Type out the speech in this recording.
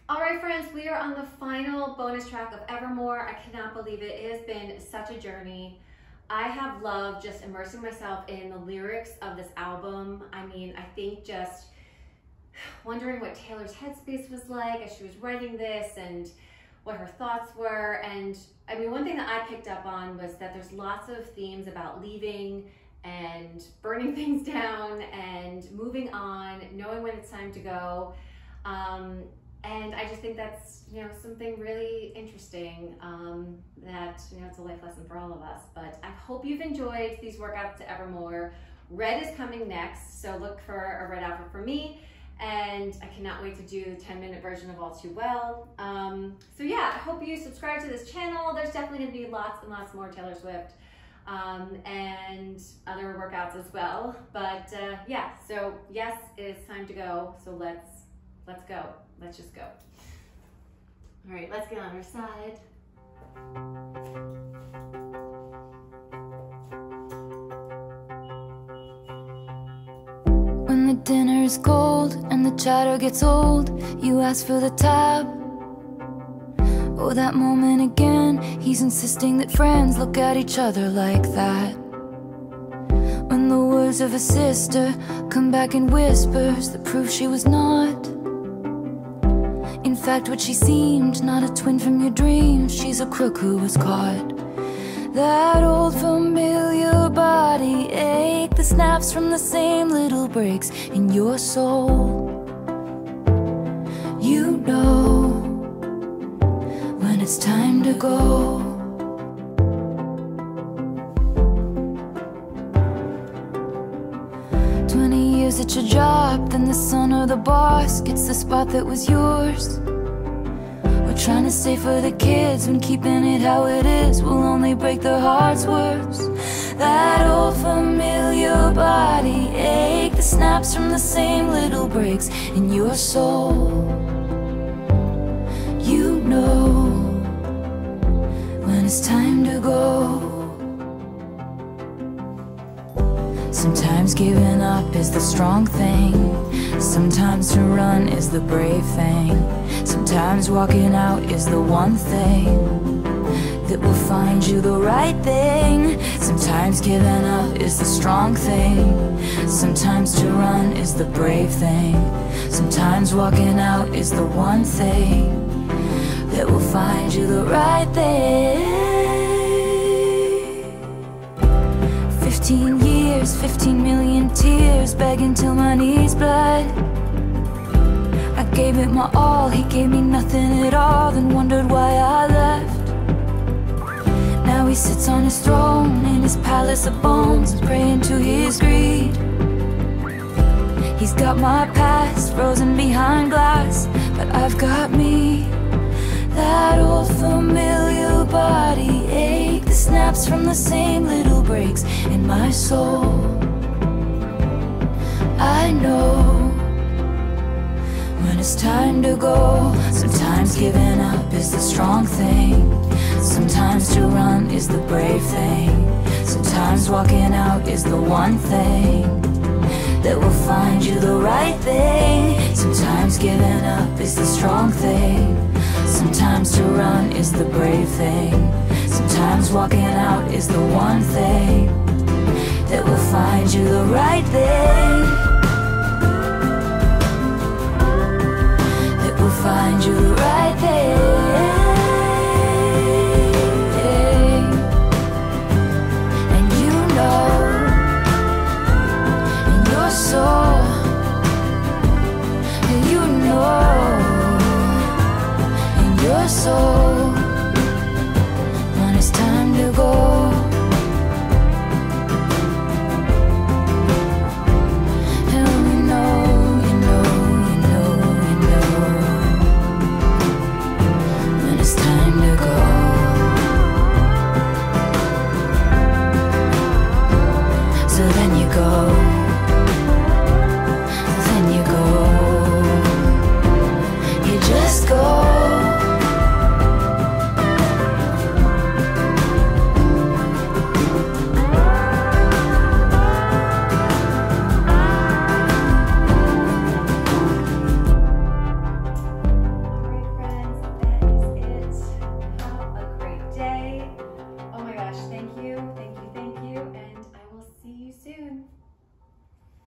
All right, friends, we are on the final bonus track of Evermore. I cannot believe it. It has been such a journey. I have loved just immersing myself in the lyrics of this album. I mean, I think just wondering what Taylor's headspace was like as she was writing this and what her thoughts were. And I mean, one thing that I picked up on was that there's lots of themes about leaving and burning things down and moving on, knowing when it's time to go. And I just think that's, something really interesting that, it's a life lesson for all of us. But I hope you've enjoyed these workouts to Evermore. Red is coming next, so look for a red outfit for me. And I cannot wait to do the 10-minute version of All Too Well. So yeah, I hope you subscribe to this channel. There's definitely gonna be lots and lots more Taylor Swift and other workouts as well. But yeah, so yes, it's time to go. So let's go. Let's just go. All right, let's get on our side. When the dinner is cold and the chatter gets old, you ask for the tab. Oh, that moment again, he's insisting that friends look at each other like that. When the words of a sister come back in whispers that prove she was not, in fact, what she seemed, not a twin from your dreams. She's a crook who was caught. That old familiar body ache, the snaps from the same little breaks in your soul. You know when it's time to go. At your job, then the son or the boss gets the spot that was yours. We're trying to save for the kids when keeping it how it is will only break their hearts worse. That old familiar body ache, the snaps from the same little breaks in your soul. You know when it's time to go. Sometimes giving up is the strong thing. Sometimes to run is the brave thing. Sometimes walking out is the one thing that will find you the right thing. Sometimes giving up is the strong thing. Sometimes to run is the brave thing. Sometimes walking out is the one thing that will find you the right thing. 15 years, 15 million tears, begging till my knees bled. I gave it my all, he gave me nothing at all, then wondered why I left. Now he sits on his throne in his palace of bones, praying to his greed. He's got my past frozen behind glass, but I've got me. That old familiar body ache, the snaps from the same little breaks in my soul. I know when it's time to go. Sometimes giving up is the strong thing. Sometimes to run is the brave thing. Sometimes walking out is the one thing that will find you the right thing. Sometimes giving up is the strong thing. Sometimes to run is the brave thing. Sometimes walking out is the one thing that will find you the right thing. That will find you the